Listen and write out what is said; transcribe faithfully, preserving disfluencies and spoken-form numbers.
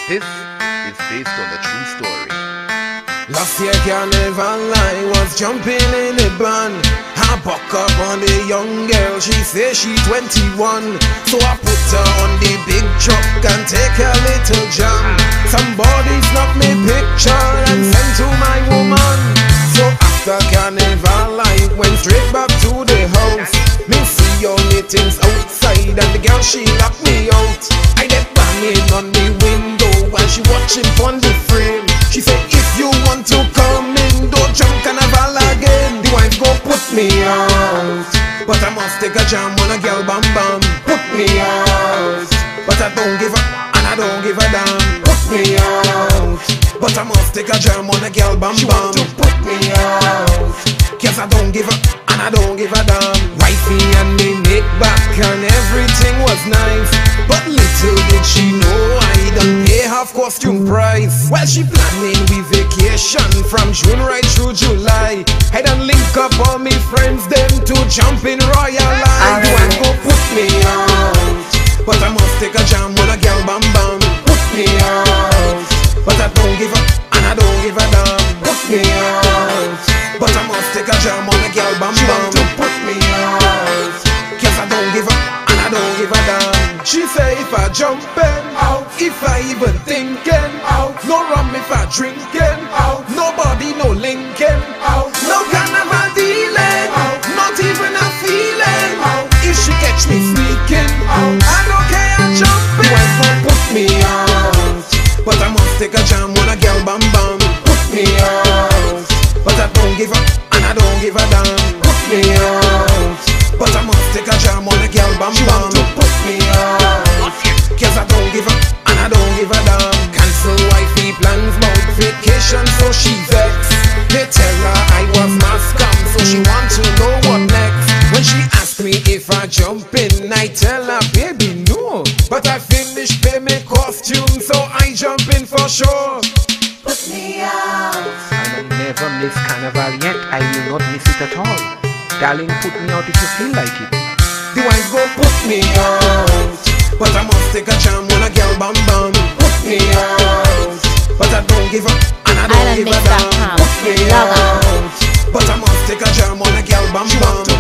This is based on a true story. Last year carnival I was jumping in a band. I buck up on the young girl, she say she twenty-one. So I put her on the big truck and take a little jam. Somebody snap me picture and send to my woman. So after carnival I went straight back to the house. Me see all the things outside and the girl she locked me out. I get banging on the window while she watching from the frame. She said if you want to come in, don't jump carnival again. The wife go put me out, but I must take a jam on a girl bam bam. Put me out, but I don't give a, and I don't give a damn. Put me out, but I must take a jam on a girl bam bam. She want to put me out, cause I don't give a, and I don't give a damn. Wifey and me make back and everything was nice, but little did she know I done pay half costume price. Well, she planning we vacation from June right through July. I done link up all me friends them to jump in Royal Line. You ain't go put me out, but I must take a jam on a girl bam bam. Put me out, but I don't give a, and I don't give a damn. Put me out, but I must take a jam on a girl bam bam. She want to put me out, cause I don't give a, and I don't give a damn. She say if I jumpin' out, if I even thinking out, no rum if I drinking out, nobody no linking out, no carnival dealing out, not even a feeling out. If she catch me sneaking out, I don't care, I'm jumping. You ain't gonna put me out, but I must take a jam on a girl bam bam. Put me out, but I don't give a, and I don't give a damn. Put me out, but I must take a jam on a girl bam bam. She want to put me out, cause I don't give a, and I don't give a damn. Cancel wifey plans about vacation, so she vexed. They tell her I was mass scam, so she want to know what next. When she asked me if I jump in, I tell her baby no, but I finished pay me costume, so I jump in for sure. Put me out. I will never miss carnival yet. I will not miss it at all. Darling, put me out if you feel like it. The wife go put me out, but I must take a jam on a girl bam bam. Put me out, but I don't give a, and I don't give a damn. Put me out, but I must take a jam on a girl bam bam.